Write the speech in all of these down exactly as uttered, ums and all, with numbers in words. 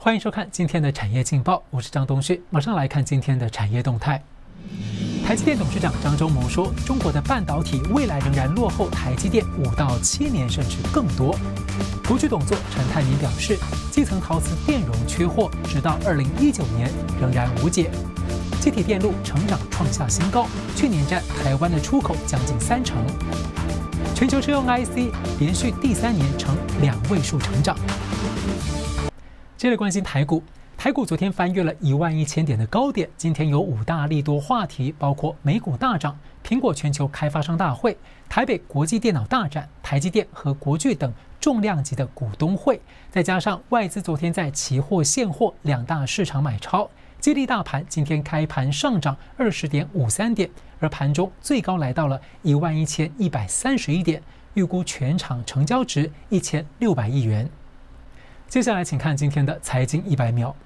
欢迎收看今天的产业劲报，我是张东旭，马上来看今天的产业动态。台积电董事长张忠谋说，中国的半导体未来仍然落后台积电五到七年，甚至更多。国巨董座陈泰明表示，基层陶瓷电容缺货，直到二零一九年仍然无解。积体电路成长创下新高，去年占台湾的出口将近三成。全球车用 I C 连续第三年呈两位数成长。接着关心台股，台股昨天翻越了一万一千点的高点。今天有五大利多话题，包括美股大涨、苹果全球开发商大会、台北国际电脑大展、台积电和国巨等重量级的股东会，再加上外资昨天在期货、现货两大市场买超，激励大盘今天开盘上涨二十点五三点，而盘中最高来到了一万一千一百三十一点，预估全场成交值一千六百亿元。接下来，请看今天的财经一百秒。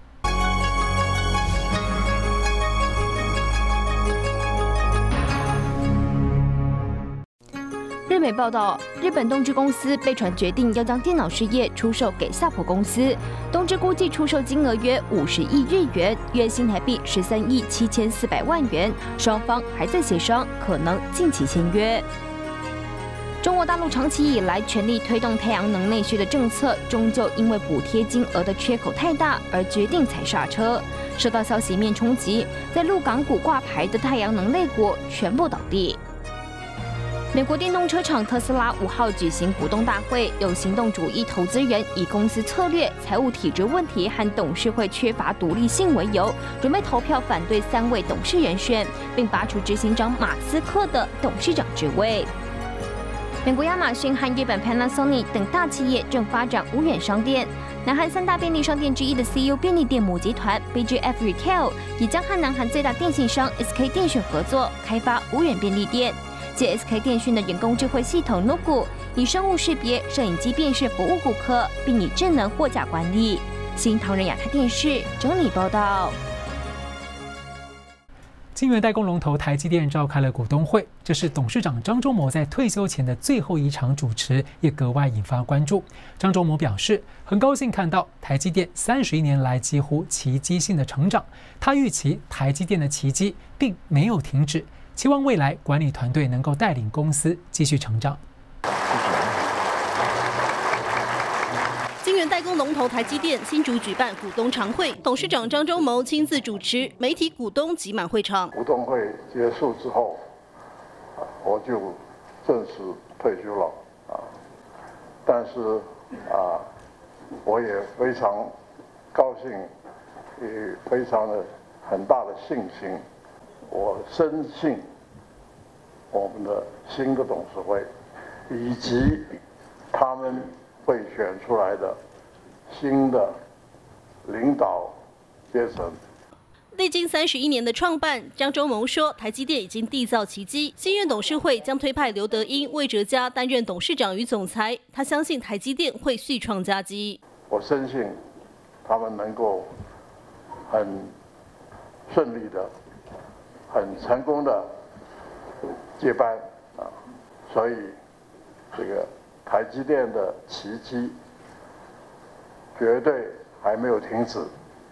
日媒报道，日本东芝公司被传决定要将电脑事业出售给夏普公司，东芝估计出售金额约五十亿日元，约新台币十三亿七千四百万元，双方还在协商，可能近期签约。中国大陆长期以来全力推动太阳能内需的政策，终究因为补贴金额的缺口太大而决定踩刹车。受到消息面冲击，在陆港股挂牌的太阳能类股全部倒地。美国电动车厂特斯拉五号举行股东大会，有行动主义投资人以公司策略、财务体制问题和董事会缺乏独立性为由，准备投票反对三位董事人选，并拔除执行长马斯克的董事长职位。美国亚马逊和日本 Panasonic 等大企业正发展无远商店。南韩三大便利商店之一的 C U 便利店母集团 B G F Retail 也将和南韩最大电信商 S K 电讯合作，开发无远便利店。借 S K 电讯的人工智慧系统 Nugu 以生物识别、摄影机辨识服务顾客，并以智能货架管理。新唐人亚太电视整理报道。 晶圆代工龙头台积电召开了股东会，这是董事长张忠谋在退休前的最后一场主持，也格外引发关注。张忠谋表示，很高兴看到台积电三十一年来几乎奇迹性的成长。他预期台积电的奇迹并没有停止，期望未来管理团队能够带领公司继续成长。 晶圆代工龙头台积电新竹举办股东常会，董事长张忠谋亲自主持，媒体股东挤满会场。 股东会结束之后，我就正式退休了啊。但是啊，我也非常高兴，也非常的很大的信心。我深信我们的新的董事会以及他们会选出来的新的领导阶层。 历经三十一年的创办，张忠谋说，台积电已经缔造奇迹。新任董事会将推派刘德英、魏哲嘉担任董事长与总裁。他相信台积电会续创佳绩。 我深信他们能够很顺利的、很成功的接班啊，所以这个台积电的奇迹绝对还没有停止。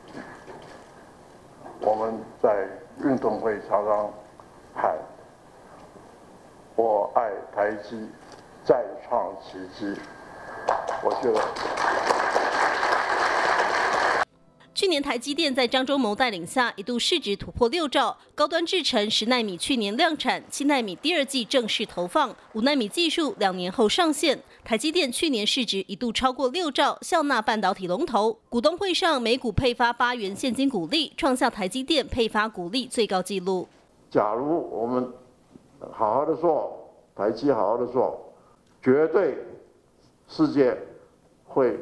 我们在运动会常常喊“我爱台积，再创奇迹”，我觉得。 去年台积电在张忠谋带领下，一度市值突破六兆，高端制程十奈米去年量产，七奈米第二季正式投放，五奈米技术两年后上线。台积电去年市值一度超过六兆，笑纳半导体龙头。股东会上，每股配发八元现金股利，创下台积电配发股利最高纪录。 假如我们好好的做，台积好好的做，绝对世界会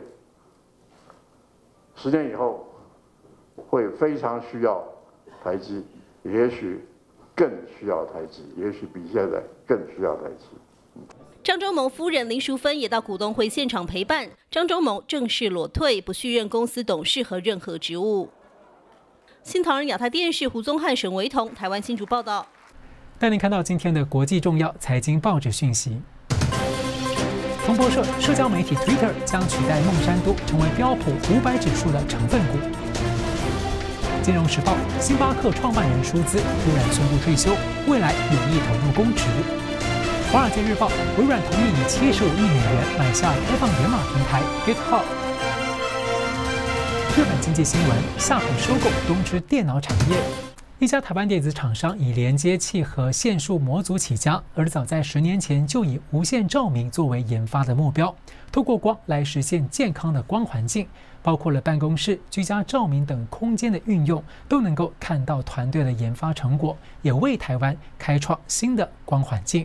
十年以后。会非常需要台积，也许更需要台积，也许比现在更需要台积。 张忠谋夫人林淑芬也到股东会现场陪伴。张忠谋正式裸退，不续任公司董事和任何职务。新唐人亚太电视胡宗汉、沈维彤，台湾新竹报道。 带您看到今天的国际重要财经报纸讯息。 彭博社，社交媒体 Twitter 将取代孟山都成为标普五百指数的成分股。金融时报，星巴克创办人舒兹突然宣布退休，未来有意投入公职。华尔街日报，微软同意以七十五亿美元买下开放源码平台 GitHub。日本经济新闻，夏普收购东芝电脑产业。一家台湾电子厂商以连接器和线束模组起家，而早在十年前就以无线照明作为研发的目标，透过光来实现健康的光环境，包括了办公室、居家照明等空间的运用，都能够看到团队的研发成果，也为台湾开创新的光环境。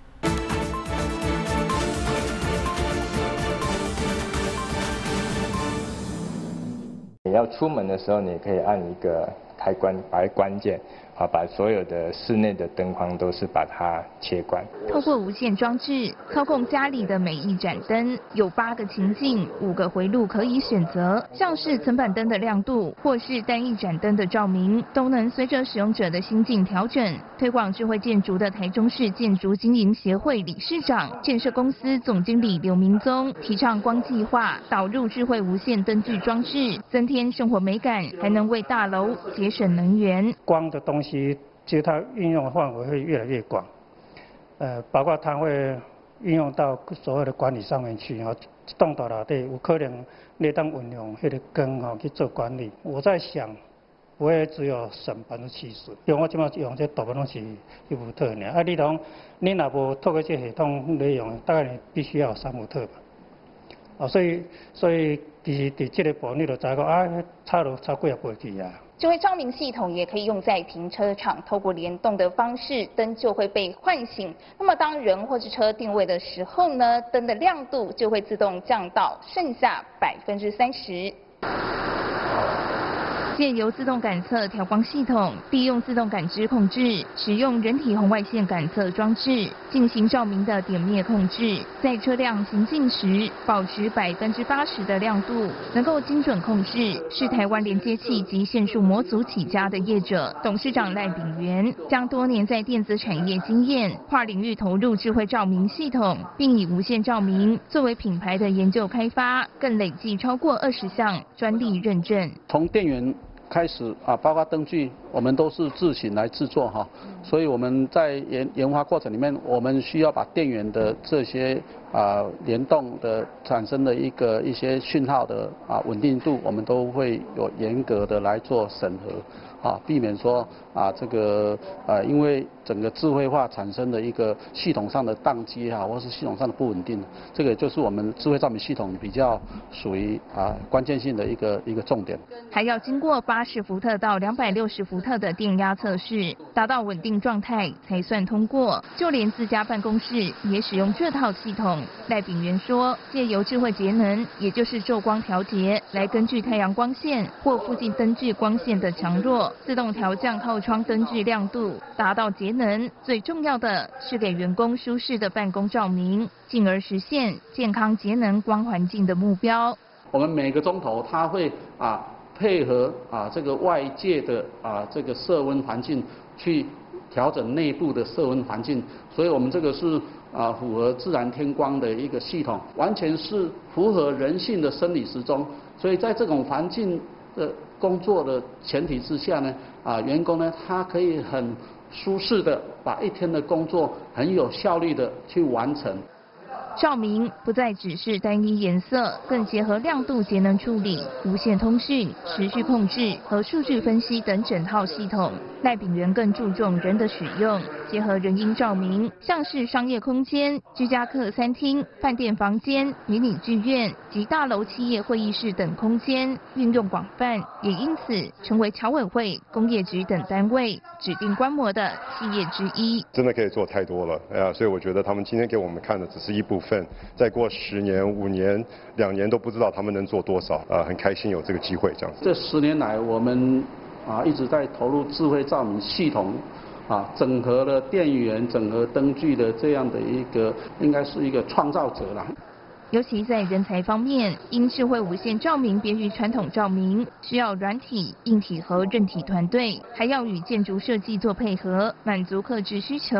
你要出门的时候，你可以按一个开关，把关键，啊，把所有的室内的灯光都是把它切关。 透过无线装置操控家里的每一盏灯，有八个情境，五个回路可以选择，像是层板灯的亮度，或是单一盏灯的照明，都能随着使用者的心境调整。推广智慧建筑的台中市建筑经营协会理事长、建设公司总经理刘明宗提倡光计划，导入智慧无线灯具装置，增添生活美感，还能为大楼节省能源。 光的东西，其实它运用的范围会越来越广，呃，包括它会运用到所有的管理上面去，哈，动到哪底有可能你当运用迄个光哈去做管理。我在想，不会只有省百分之七十，因为我即马用这大部分拢是一伏特尔，啊，你讲你若无透过这系统你用，大概你必须要有三伏特吧。哦，所以所以伫伫这个部分你就知讲啊，差了超几啊倍去啊。 智慧照明系统也可以用在停车场，透过联动的方式，灯就会被唤醒。那么当人或是车定位的时候呢，灯的亮度就会自动降到剩下百分之三十。借由自动感测调光系统，利用自动感知控制，使用人体红外线感测装置进行照明的点灭控制，在车辆行进时保持百分之八十的亮度，能够精准控制。是台湾连接器及线束模组起家的业者董事长赖炳元，将多年在电子产业经验，跨领域投入智慧照明系统，并以无线照明作为品牌的研究开发，更累计超过二十项专利认证。 从电源开始啊，包括灯具，我们都是自行来制作哈，所以我们在研研发过程里面，我们需要把电源的这些啊联动的产生的一个一些讯号的啊稳定度，我们都会有严格的来做审核啊，避免说啊这个啊因为整个智慧化产生的一个系统上的宕机哈，或是系统上的不稳定，这个就是我们智慧照明系统比较属于啊关键性的一个一个重点。 还要经过八十伏特到两百六十伏特的电压测试，达到稳定状态才算通过。就连自家办公室也使用这套系统。赖炳元说，借由智慧节能，也就是昼光调节，来根据太阳光线或附近灯具光线的强弱，自动调降靠窗灯具亮度，达到节能。最重要的是给员工舒适的办公照明，进而实现健康节能光环境的目标。 我们每个钟头它会啊配合啊这个外界的啊这个色温环境去调整内部的色温环境，所以我们这个是啊符合自然天光的一个系统，完全是符合人性的生理时钟。所以在这种环境的工作的前提之下呢，啊员工呢他可以很舒适的把一天的工作很有效率的去完成。 照明不再只是单一颜色，更结合亮度节能处理、无线通讯、持续控制和数据分析等整套系统。赖炳元更注重人的使用，结合人因照明，像是商业空间、居家客餐厅、饭店房间、迷你剧院及大楼企业会议室等空间，运用广泛，也因此成为侨委会、工业局等单位指定观摩的企业之一。 真的可以做太多了，哎呀，所以我觉得他们今天给我们看的只是一部分，再过十年、五年、两年都不知道他们能做多少啊！很开心有这个机会这样子。 这十年来，我们啊一直在投入智慧照明系统，啊整合了电源、整合灯具的这样的一个，应该是一个创造者啦。 尤其在人才方面，因智慧无线照明别于传统照明，需要软体、硬体和韧体团队，还要与建筑设计做配合，满足客制需求。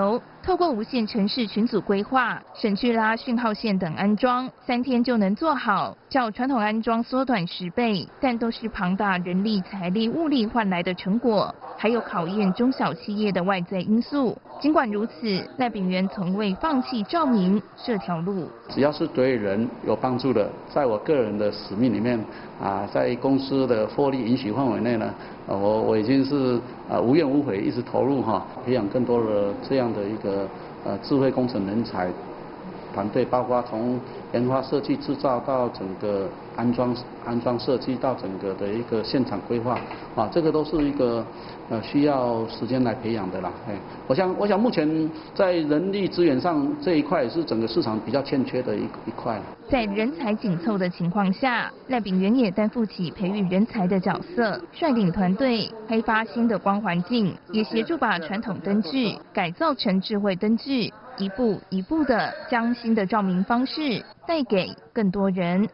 透过无线城市群组规划，省去拉讯号线等安装，三天就能做好，较传统安装缩短十倍，但都是庞大人力、财力、物力换来的成果，还有考验中小企业的外在因素。尽管如此，赖炳元从未放弃照明这条路。 只要是对人有帮助的，在我个人的使命里面啊，在公司的获利允许范围内呢，呃，我我已经是呃无怨无悔，一直投入哈，培养更多的这样的一个呃智慧工程人才团队，包括从研发、设计、制造到整个安装、安装设计到整个的一个现场规划啊，这个都是一个呃需要时间来培养的啦。哎，我想我想目前在人力资源上这一块是整个市场比较欠缺的一一块。 在人才紧凑的情况下，赖炳元也担负起培育人才的角色，率领团队开发新的光环境，也协助把传统灯具改造成智慧灯具，一步一步的将新的照明方式带给更多人。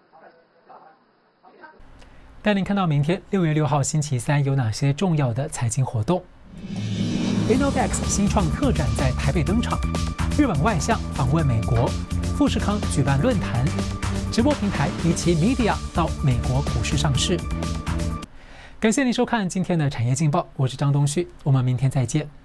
带您看到明天六月六号星期三有哪些重要的财经活动。Innovex 新创特展在台北登场，日本外相访问美国，富士康举办论坛，直播平台离奇 Media 到美国股市上市。感谢您收看今天的产业劲报，我是张东旭，我们明天再见。